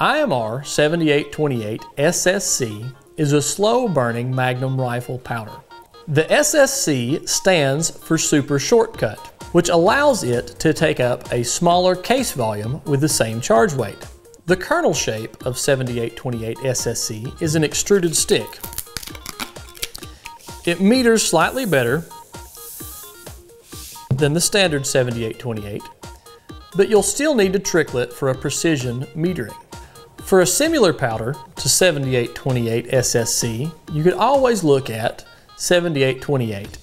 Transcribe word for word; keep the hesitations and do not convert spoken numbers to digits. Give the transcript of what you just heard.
I M R seventy-eight twenty-eight S S C is a slow-burning magnum rifle powder. The S S C stands for Super Shortcut, which allows it to take up a smaller case volume with the same charge weight. The kernel shape of seventy-eight twenty-eight S S C is an extruded stick. It meters slightly better than the standard seventy-eight twenty-eight, but you'll still need to trickle it for a precision metering. For a similar powder to seventy-eight twenty-eight S S C, you could always look at seventy-eight twenty-eight